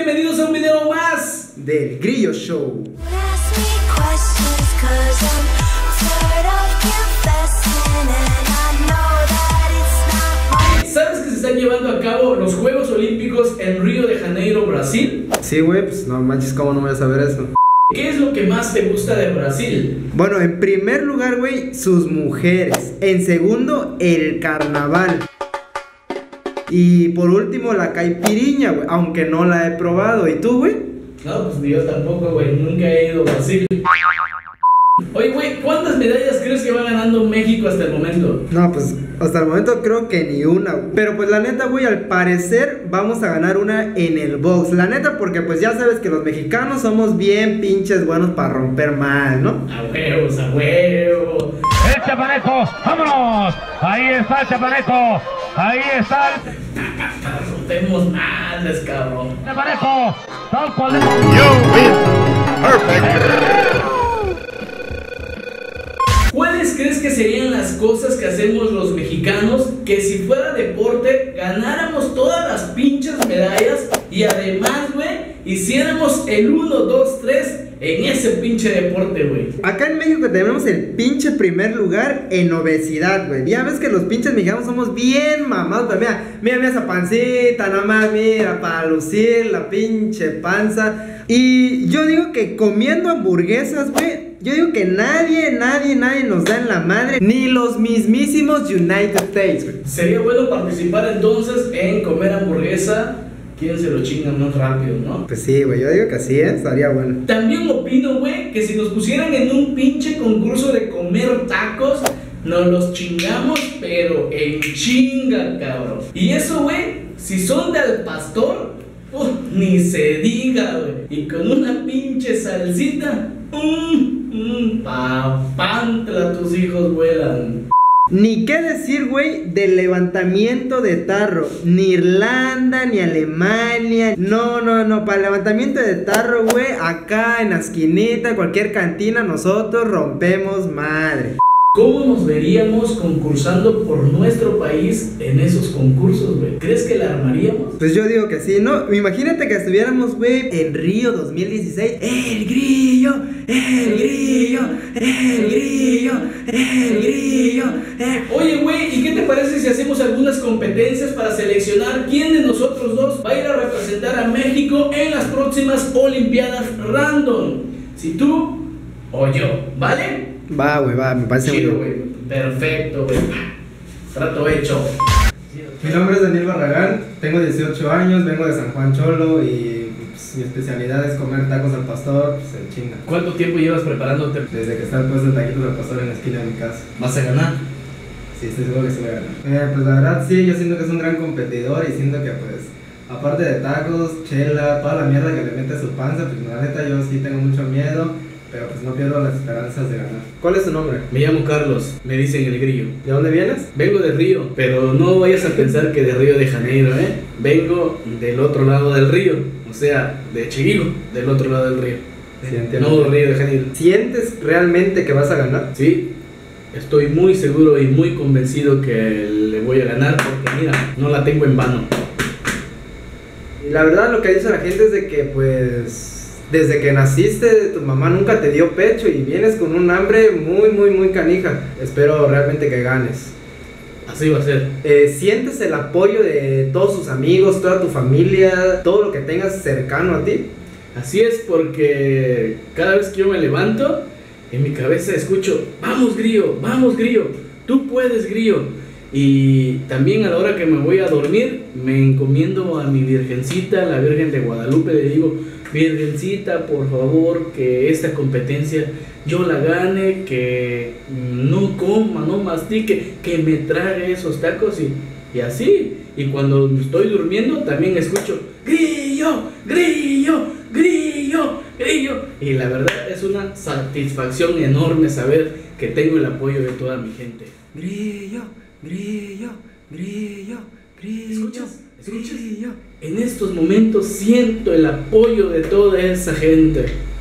bienvenidos a un video más del Grillo Show. ¿Sabes que se están llevando a cabo los Juegos Olímpicos en Río de Janeiro, Brasil? Sí, güey, pues no manches, ¿cómo no me voy a saber eso? ¿Qué es lo que más te gusta de Brasil? Bueno, en primer lugar, güey, sus mujeres. En segundo, el carnaval. Y por último, la caipiriña, güey, aunque no la he probado. ¿Y tú, güey? No, pues yo tampoco, güey, nunca he ido a Brasil. Oye, güey, ¿cuántas medallas crees que va ganando México hasta el momento? No, pues hasta el momento creo que ni una, güey. Pero pues la neta, güey, al parecer vamos a ganar una en el box. La neta, porque pues ya sabes que los mexicanos somos bien pinches buenos para romper mal, ¿no? A huevos, a huevos. ¡El chapaneco! ¡Vámonos! Ahí está el chapaneco. Ahí está el Rompemos madres, cabrón. chapaneco. Tal cual. You win. Perfect. ¿Cuáles crees que serían las cosas que hacemos los mexicanos que si fuera deporte ganáramos todas las pinches medallas y además, güey, hiciéramos el 1, 2, 3 en ese pinche deporte, güey? Acá en México tenemos el pinche primer lugar en obesidad, güey. Ya ves que los pinches mexicanos somos bien mamados, pero mira esa pancita, nomás, mira, para lucir la pinche panza. Y yo digo que comiendo hamburguesas, güey, yo digo que nadie nos da en la madre, ni los mismísimos United States, güey. Sería bueno participar entonces en comer hamburguesa. ¿Quién se lo chinga más rápido, no? Pues sí, güey, yo digo que así, estaría bueno. También opino, güey, que si nos pusieran en un pinche concurso de comer tacos, nos los chingamos, pero en chinga, cabrón. Y eso, güey, si son de al pastor, ni se diga, güey. Y con una pinche salsita, papantla, tus hijos vuelan. Ni qué decir, güey, del levantamiento de tarro. Ni Irlanda, ni Alemania. No, para el levantamiento de tarro, güey, acá en la esquinita, cualquier cantina, nosotros rompemos madre. ¿Cómo nos veríamos concursando por nuestro país en esos concursos, güey? ¿Crees que la armaríamos? Pues yo digo que sí, ¿no? Imagínate que estuviéramos, güey, en Río 2016. El grillo, el grillo, el grillo, el grillo. Oye, güey, ¿y qué te parece si hacemos algunas competencias para seleccionar quién de nosotros dos va a ir a representar a México en las próximas Olimpiadas Random? Si tú o yo, ¿vale? Va, güey, va, me parece chido, muy güey. Perfecto, güey. Trato hecho. Mi nombre es Daniel Barragán, tengo 18 años, vengo de San Juan Cholo y pues, mi especialidad es comer tacos al pastor, pues en chinga. ¿Cuánto tiempo llevas preparándote? Desde que está el puesto de taquitos al pastor en la esquina de mi casa. ¿Vas a ganar? Sí, estoy seguro que sí voy a ganar. Pues la verdad sí, yo siento que es un gran competidor y siento que pues, aparte de tacos, chela, toda la mierda que le mete a su panza, pues la neta yo sí tengo mucho miedo. Pero pues no pierdo las esperanzas de ganar. ¿Cuál es tu nombre? Me llamo Carlos, me dicen el grillo. ¿De dónde vienes? Vengo de Río, pero no vayas a pensar que de Río de Janeiro, ¿eh? Vengo del otro lado del río, o sea, de Chivilo, del otro lado del río. Sí, entiendo. No Río de Janeiro. ¿Sientes realmente que vas a ganar? Sí, estoy muy seguro y muy convencido que le voy a ganar porque mira, no la tengo en vano. Y la verdad lo que dice la gente es de que pues... Desde que naciste, tu mamá nunca te dio pecho y vienes con un hambre muy canija. Espero realmente que ganes. Así va a ser. ¿Sientes el apoyo de todos tus amigos, toda tu familia, todo lo que tengas cercano a ti? Así es, porque cada vez que yo me levanto, en mi cabeza escucho, vamos grillo, tú puedes grillo. Y también a la hora que me voy a dormir, me encomiendo a mi virgencita, la Virgen de Guadalupe, le digo, Virgencita, por favor, que esta competencia yo la gane, que no coma, no mastique, que me trague esos tacos y así. Y cuando estoy durmiendo también escucho, grillo, grillo, grillo, grillo. Y la verdad es una satisfacción enorme saber que tengo el apoyo de toda mi gente. Grillo, grillo, grillo, grillo. ¿Escuchas? En estos momentos siento el apoyo de toda esa gente.